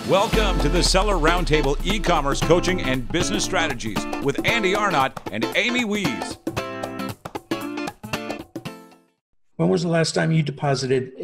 Welcome to the Seller Roundtable e-commerce coaching and business strategies with Andy Arnott and Amy Wees. When was the last time you deposited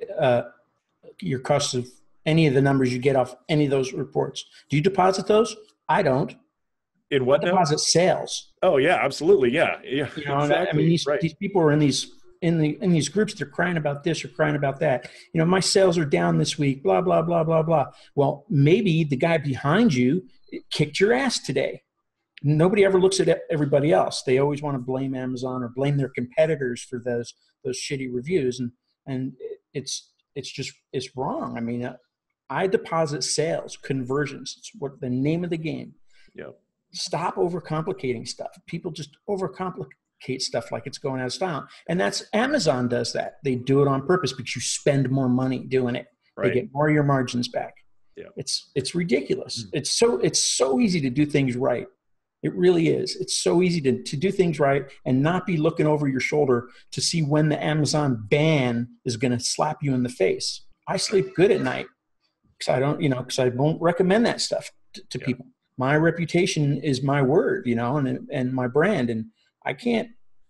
your cost of any of the numbers you get off any of those reports? Do you deposit those? I don't. In what now? Deposit sales. Oh yeah, absolutely. Yeah. You know, exactly. I mean, these people are in these groups. They're crying about this or crying about that. You know, my sales are down this week. Blah blah blah blah blah. Well, maybe the guy behind you kicked your ass today. Nobody ever looks at everybody else. They always want to blame Amazon or blame their competitors for those shitty reviews, and it's wrong. I mean, I deposit sales, conversions. It's what the name of the game. Yeah. Stop overcomplicating stuff. People just overcomplicate stuff like it's going out of style, and that's Amazon does that. They do it on purpose because you spend more money doing it. Right. They get more of your margins back. Yeah. It's ridiculous. It's so easy to do things right. It really is. It's so easy to do things right and not be looking over your shoulder to see when the Amazon ban is going to slap you in the face. I sleep good at night because I won't recommend that stuff to people. My reputation is my word, and my brand. And I can't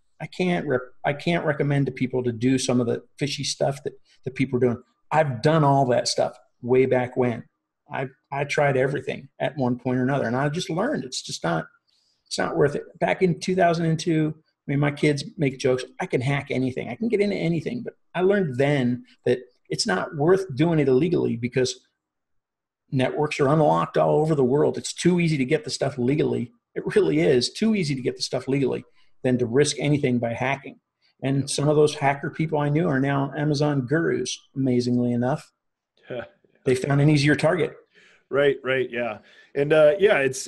recommend to people to do some of the fishy stuff that people are doing. I've done all that stuff way back when. I tried everything at one point or another, and I just learned it's not worth it. Back in 2002, I mean, my kids make jokes. I can hack anything. I can get into anything. But I learned then that it's not worth doing it illegally because networks are unlocked all over the world. It's too easy to get the stuff legally. It really is too easy to get the stuff legally than to risk anything by hacking. And some of those hacker people I knew are now Amazon gurus, amazingly enough. They found an easier target. Right. Yeah. And it's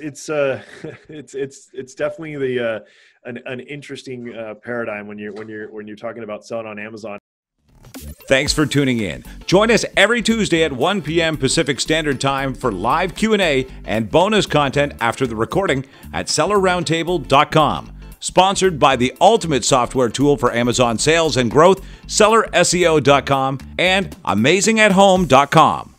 definitely an interesting paradigm when you're talking about selling on Amazon. Thanks for tuning in. Join us every Tuesday at 1 p.m. Pacific Standard Time for live Q&A and bonus content after the recording at sellerroundtable.com. Sponsored by the ultimate software tool for Amazon sales and growth, sellerseo.com and amazingathome.com.